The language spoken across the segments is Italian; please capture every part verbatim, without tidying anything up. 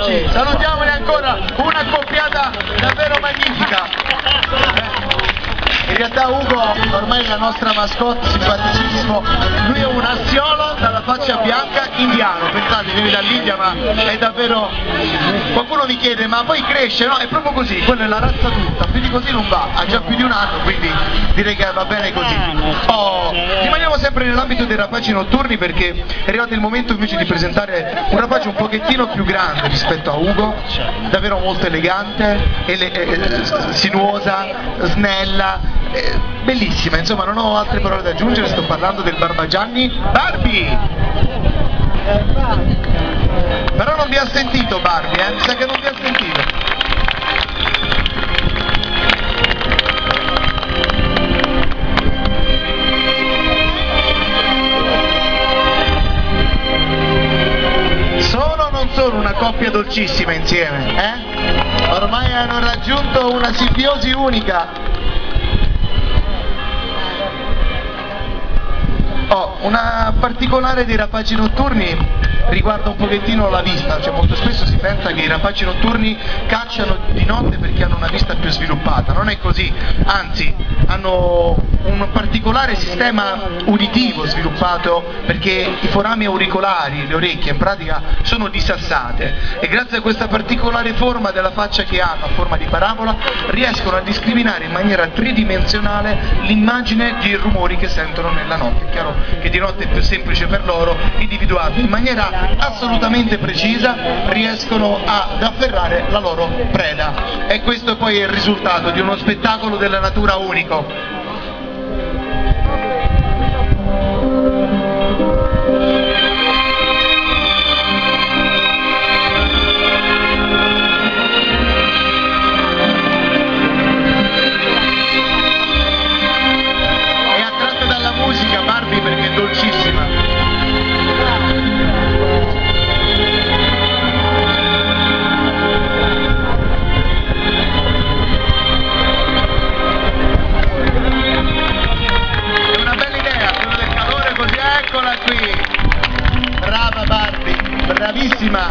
amici, salutiamoli ancora, una accoppiata davvero magnifica. In realtà Ugo ormai è la nostra mascotte, simpaticissimo, lui è un assiolo dalla faccia bianca indiano, pensate, viene dall'India ma è davvero... Qualcuno mi chiede ma poi cresce, no? È proprio così, quella è la razza tutta, più di così non va, ha già più di un anno, quindi direi che va bene così. Oh, rimaniamo sempre nell'ambito dei rapaci notturni perché è arrivato il momento invece di presentare un rapace un pochettino più grande rispetto a Ugo, davvero molto elegante, ele eh, sinuosa, snella, Eh, bellissima, insomma non ho altre parole da aggiungere, sto parlando del Barbagianni Barbie. Però non vi ha sentito Barbie, eh? Mi sa che non vi ha sentito. Sono o non sono una coppia dolcissima insieme, eh? Ormai hanno raggiunto una simbiosi unica. Oh, una particolare dei rapaci notturni riguarda un pochettino la vista, cioè molto spesso si pensa che i rapaci notturni cacciano di notte perché hanno una vista più sviluppata, non è così, anzi hanno un particolare sistema uditivo sviluppato perché i forami auricolari, le orecchie in pratica sono disassate e grazie a questa particolare forma della faccia che hanno, a forma di parabola, riescono a discriminare in maniera tridimensionale l'immagine dei rumori che sentono nella notte. È chiaro che di notte è più semplice per loro individuarli in maniera assolutamente precisa, riescono ad afferrare la loro preda e questo poi è il risultato di uno spettacolo della natura unico. È attratta dalla musica Barbie perché è dolcissima. Eccola qui, brava Barbie, bravissima.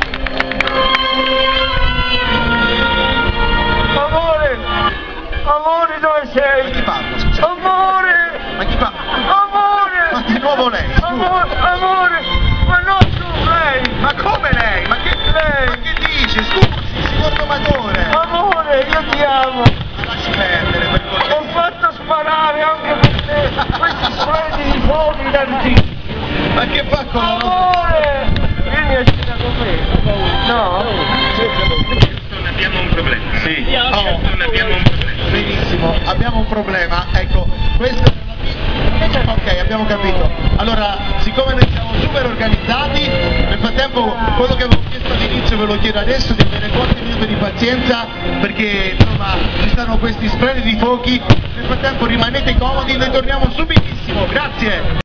Amore, amore dove sei? Ma chi parla? Scusa. Amore, Ma chi parla? amore, Ma di nuovo lei, scusa. amore, amore, ma non tu, lei. Ma come lei? Ma che, Lei. ma che dice? Scusi, signor domatore. Amore, io ti amo. Ma lasci perdere per Ho cortesia. fatto sparare anche per te questi splendidi fuochi d'artificio. Ma che fa con la nostra... Amore, vieni a cena con me. No? Non abbiamo un problema. Sì. Non Oh, abbiamo un problema. benissimo, abbiamo un problema, ecco, questo è una... Ok, abbiamo capito. Allora, siccome noi siamo super organizzati, nel frattempo quello che avevo chiesto all'inizio ve lo chiedo adesso, di avere qualche minuto di pazienza, perché insomma ci stanno questi splendidi fuochi, nel frattempo rimanete comodi, noi torniamo subitissimo, grazie!